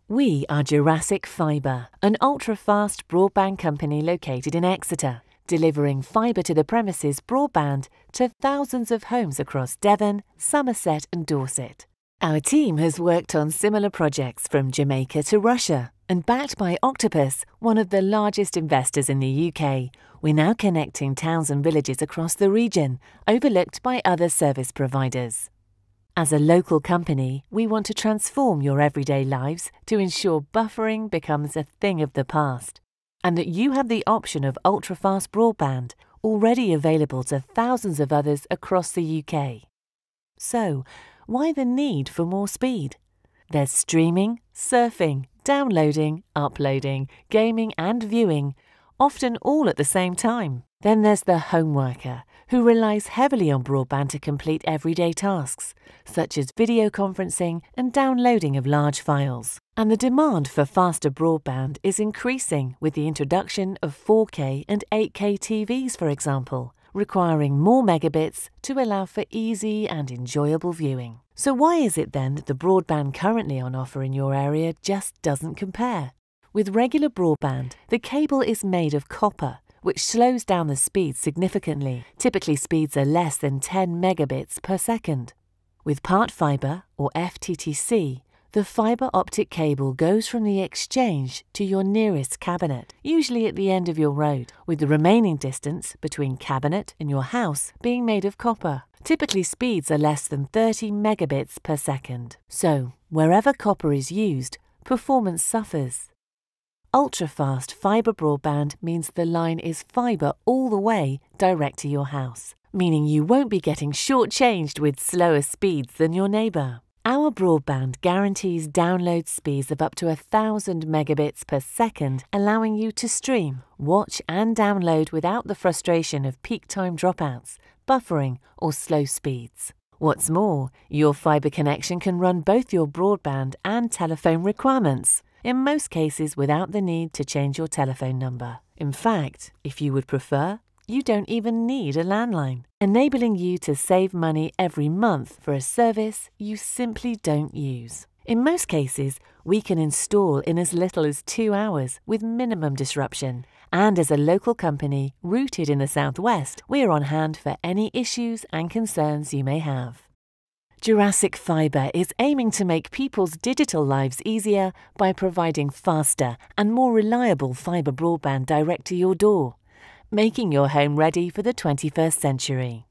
We are Jurassic Fibre, an ultra-fast broadband company located in Exeter, delivering fibre-to-the-premises broadband to thousands of homes across Devon, Somerset and Dorset. Our team has worked on similar projects from Jamaica to Russia, and backed by Octopus, one of the largest investors in the UK, we're now connecting towns and villages across the region, overlooked by other service providers. As a local company, we want to transform your everyday lives to ensure buffering becomes a thing of the past, and that you have the option of ultra-fast broadband already available to thousands of others across the UK. So, why the need for more speed? There's streaming, surfing, downloading, uploading, gaming and viewing, often all at the same time. Then there's the home worker, who relies heavily on broadband to complete everyday tasks, such as video conferencing and downloading of large files. And the demand for faster broadband is increasing with the introduction of 4K and 8K TVs, for example, requiring more megabits to allow for easy and enjoyable viewing. So why is it then that the broadband currently on offer in your area just doesn't compare? With regular broadband, the cable is made of copper, which slows down the speed significantly. Typically, speeds are less than 10 megabits per second. With part fibre, or FTTC, the fibre-optic cable goes from the exchange to your nearest cabinet, usually at the end of your road, with the remaining distance between cabinet and your house being made of copper. Typically, speeds are less than 30 megabits per second. So, wherever copper is used, performance suffers. Ultra-fast fibre broadband means the line is fibre all the way direct to your house, meaning you won't be getting shortchanged with slower speeds than your neighbour. Our broadband guarantees download speeds of up to 1,000 megabits per second, allowing you to stream, watch and download without the frustration of peak time dropouts, buffering or slow speeds. What's more, your fibre connection can run both your broadband and telephone requirements, in most cases without the need to change your telephone number. In fact, if you would prefer, you don't even need a landline, enabling you to save money every month for a service you simply don't use. In most cases, we can install in as little as 2 hours with minimum disruption. And as a local company rooted in the Southwest, we're on hand for any issues and concerns you may have. Jurassic Fibre is aiming to make people's digital lives easier by providing faster and more reliable fibre broadband direct to your door, making your home ready for the 21st century.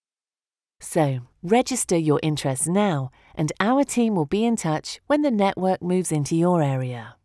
So, register your interest now, and our team will be in touch when the network moves into your area.